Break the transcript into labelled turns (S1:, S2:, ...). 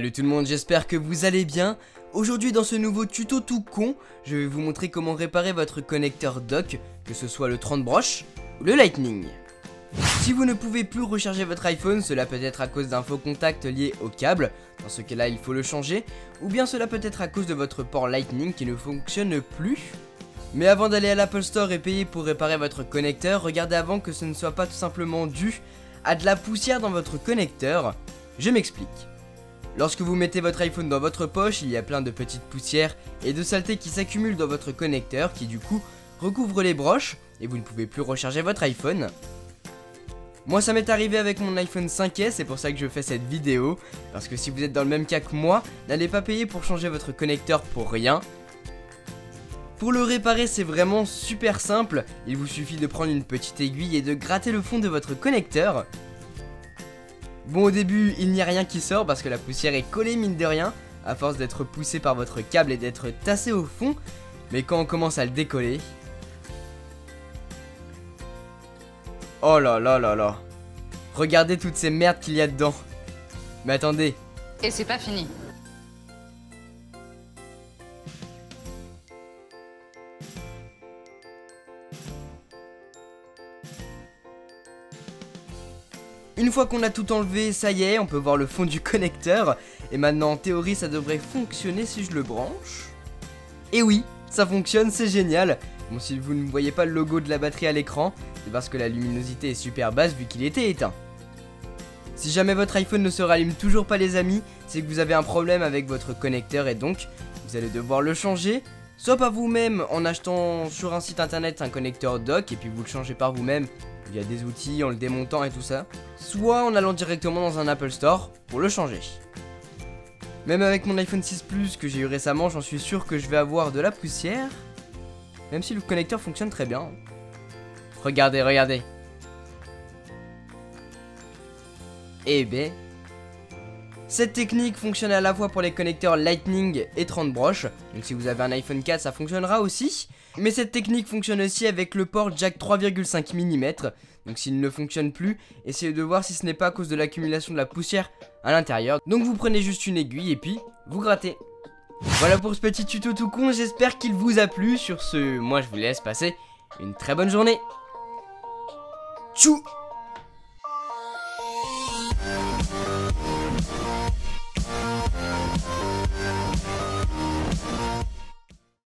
S1: Salut tout le monde, j'espère que vous allez bien. Aujourd'hui dans ce nouveau tuto tout con, je vais vous montrer comment réparer votre connecteur dock, que ce soit le 30 broches ou le Lightning. Si vous ne pouvez plus recharger votre iPhone, cela peut être à cause d'un faux contact lié au câble, dans ce cas là il faut le changer, ou bien cela peut être à cause de votre port Lightning qui ne fonctionne plus. Mais avant d'aller à l'Apple Store et payer pour réparer votre connecteur, regardez avant que ce ne soit pas tout simplement dû à de la poussière dans votre connecteur. Je m'explique. Lorsque vous mettez votre iPhone dans votre poche, il y a plein de petites poussières et de saletés qui s'accumulent dans votre connecteur qui du coup recouvrent les broches et vous ne pouvez plus recharger votre iPhone. Moi ça m'est arrivé avec mon iPhone 5S, c'est pour ça que je fais cette vidéo, parce que si vous êtes dans le même cas que moi, n'allez pas payer pour changer votre connecteur pour rien. Pour le réparer c'est vraiment super simple, il vous suffit de prendre une petite aiguille et de gratter le fond de votre connecteur. Bon au début il n'y a rien qui sort parce que la poussière est collée mine de rien, à force d'être poussée par votre câble et d'être tassé au fond, mais quand on commence à le décoller... Oh là là là là. Regardez toutes ces merdes qu'il y a dedans. Mais attendez.
S2: Et c'est pas fini.
S1: Une fois qu'on a tout enlevé, ça y est, on peut voir le fond du connecteur. Et maintenant, en théorie, ça devrait fonctionner si je le branche. Et oui, ça fonctionne, c'est génial. Bon, si vous ne voyez pas le logo de la batterie à l'écran, c'est parce que la luminosité est super basse vu qu'il était éteint. Si jamais votre iPhone ne se rallume toujours pas les amis, c'est que vous avez un problème avec votre connecteur et donc, vous allez devoir le changer. Soit par vous-même en achetant sur un site internet un connecteur dock et puis vous le changez par vous-même via des outils, en le démontant et tout ça. Soit en allant directement dans un Apple Store pour le changer. Même avec mon iPhone 6 Plus que j'ai eu récemment, j'en suis sûr que je vais avoir de la poussière. Même si le connecteur fonctionne très bien. Regardez, regardez. Eh ben... Cette technique fonctionne à la fois pour les connecteurs Lightning et 30 broches. Donc si vous avez un iPhone 4, ça fonctionnera aussi. Mais cette technique fonctionne aussi avec le port jack 3,5 mm. Donc s'il ne fonctionne plus, essayez de voir si ce n'est pas à cause de l'accumulation de la poussière à l'intérieur. Donc vous prenez juste une aiguille et puis vous grattez. Voilà pour ce petit tuto tout con, j'espère qu'il vous a plu. Sur ce, moi je vous laisse passer une très bonne journée. Tchou!